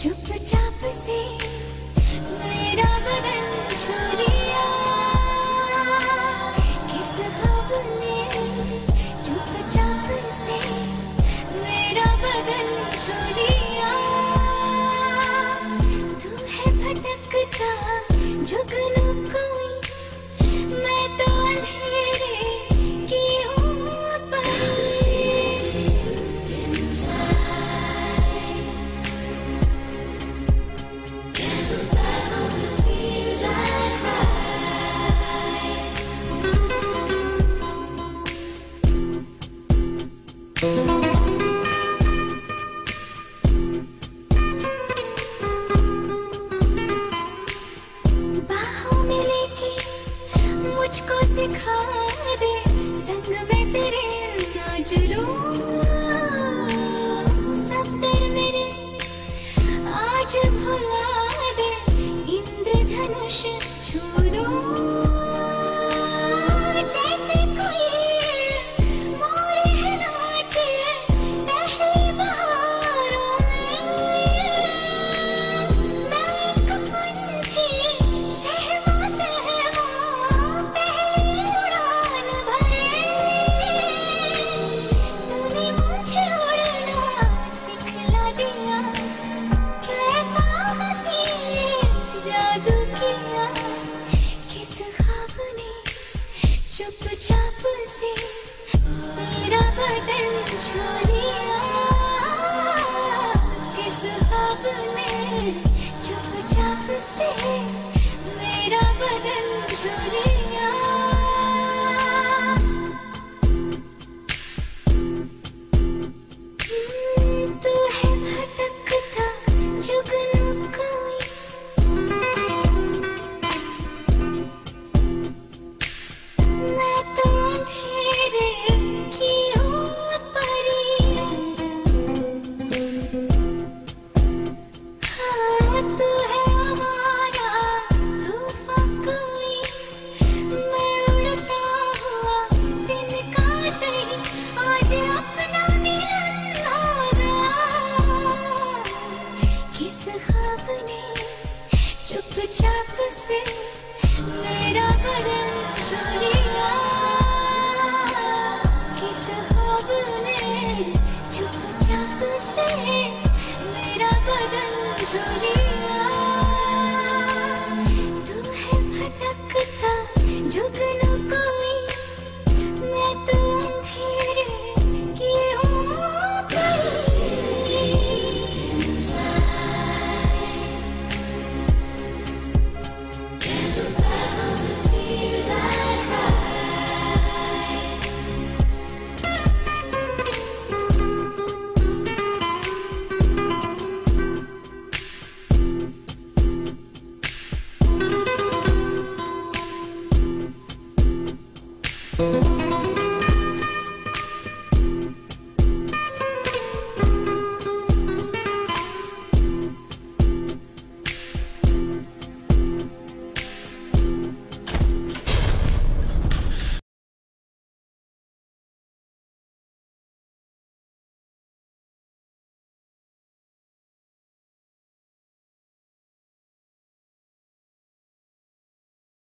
चुपचाप से मेरा बदन छू लिया, किस ख्वाब ने चुपचाप से मेरा बदन छू लिया। तू है भटकता जुगनू कोई, मैं तो अंधेरे की हूँ परछाई। बाहों में लेके मुझको सिखा दे, संग में तेरे नाच लूं। सब डर मेरे आज भुला दे, इंद्रधनुष छू लूं। जैसे कोई मोर है नाचे पहली बहारों में, मैं एक पंछी सहमा सहमा पहली उड़ान भरे। तूने मुझे उड़ना सिखला दिया, कैसा हंसी जादू किया। किस ख्वाब ने चुपचाप से मेरा बदन छू लिया, किस ख्वाब ने चुपचाप से मेरा बदन छू लिया। तू है भटकता जुगनू कोई, मैं तो अंधेरे की हूँ परी। हाँ, तू है हमारा तूफान कोई, मैं उड़ता हुआ दिन का सही, आज अपना मिलन होगा। किस ख्वाब ने चुपचाप से मेरा बदन छू लिया, किस ख्वाब ने चुपचाप से मेरा बदन छू लिया।